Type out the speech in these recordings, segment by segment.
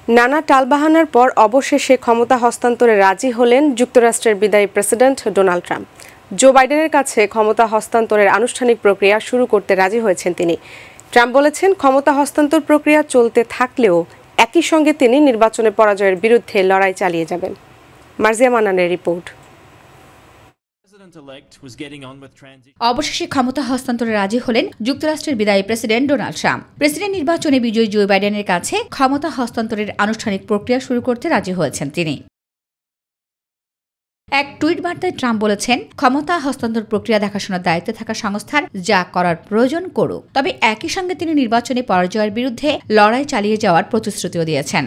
নানা টালবাহানার পর অবশেষে ক্ষমতা হস্তান্তরে রাজি হলেন যুক্তরাষ্ট্রের বিদায়ী প্রেসিডেন্ট ডোনাল্ড ট্রাম্প। জো বাইডেনের কাছে ক্ষমতা হস্তান্তরের আনুষ্ঠানিক প্রক্রিয়া শুরু করতে রাজি হয়েছেন তিনি। ট্রাম্প বলেছেন, ক্ষমতা হস্তান্তর প্রক্রিয়া চলতে থাকলেও একই সঙ্গে তিনি নির্বাচনে পরাজয়ের বিরুদ্ধে লড়াই চালিয়ে যাবেন। মার্জিয়া মান্নানের রিপোর্ট। অবশেষে ক্ষমতা হস্তান্তরে রাজি হলেন যুক্তরাষ্ট্রের বিদায়ী প্রেসিডেন্ট ডোনাল্ড ট্রাম্প। প্রেসিডেন্ট নির্বাচনে বিজয়ী জো বাইডেনের কাছে ক্ষমতা হস্তান্তরের আনুষ্ঠানিক প্রক্রিয়া শুরু করতে রাজি হয়েছেন তিনি। এক টুইট বার্তায় ট্রাম্প বলেছেন, ক্ষমতা হস্তান্তর প্রক্রিয়া দেখাশোনার দায়িত্বে থাকা সংস্থার যা করার প্রয়োজন করুক। তবে একই সঙ্গে তিনি নির্বাচনে পরাজয়ের বিরুদ্ধে লড়াই চালিয়ে যাওয়ার প্রতিশ্রুতিও দিয়েছেন।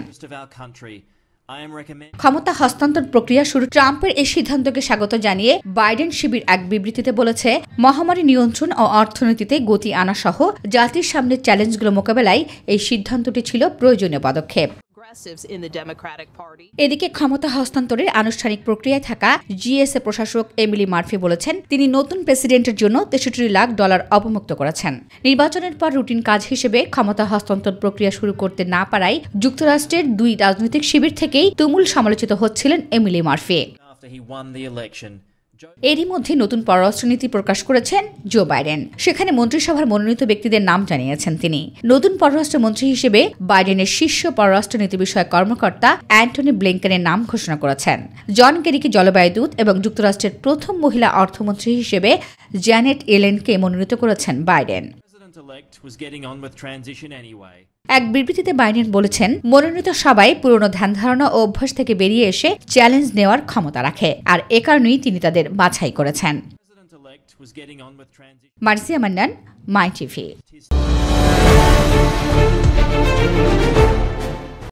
ক্ষমতা হস্তান্তর প্রক্রিয়া শুরু ট্রাম্পের এই সিদ্ধান্তকে স্বাগত জানিয়ে বাইডেন শিবির এক বিবৃতিতে বলেছে, মহামারী নিয়ন্ত্রণ ও অর্থনীতিতে গতি আনা সহ জাতির সামনে চ্যালেঞ্জগুলো মোকাবেলায় এই সিদ্ধান্তটি ছিল প্রয়োজনীয় পদক্ষেপ। এদিকে ক্ষমতা হস্তান্তরের আনুষ্ঠানিক প্রক্রিয়ায় থাকা জিএসএ প্রশাসক এমিলি মার্ফি বলেছেন, তিনি নতুন প্রেসিডেন্টের জন্য $63 লাখ অবমুক্ত করেছেন। নির্বাচনের পর রুটিন কাজ হিসেবে ক্ষমতা হস্তান্তর প্রক্রিয়া শুরু করতে না পারায় যুক্তরাষ্ট্রের দুই রাজনৈতিক শিবির থেকেই তুমুল সমালোচিত হচ্ছিলেন এমিলি মার্ফি। এরই মধ্যে নতুন পররাষ্ট্রনীতি প্রকাশ করেছেন জো বাইডেন। সেখানে মন্ত্রিসভার মনোনীত ব্যক্তিদের নাম জানিয়েছেন তিনি। নতুন পররাষ্ট্রমন্ত্রী হিসেবে বাইডেনের শীর্ষ পররাষ্ট্রনীতি বিষয়ক কর্মকর্তা অ্যান্টনি ব্লিংকেনের নাম ঘোষণা করেছেন। জন কেরিকে জলবায়ু দূত এবং যুক্তরাষ্ট্রের প্রথম মহিলা অর্থমন্ত্রী হিসেবে জ্যানেট ইয়েলেনকে মনোনীত করেছেন বাইডেন। এক বিবৃতিতে বাইডেন বলেছেন, মনোনীত সবাই পুরনো ধ্যান ধারণা ও অভ্যাস থেকে বেরিয়ে এসে চ্যালেঞ্জ নেওয়ার ক্ষমতা রাখে, আর এ কারণেই তিনি তাদের বাছাই করেছেন। Marzia Mannan, my TV.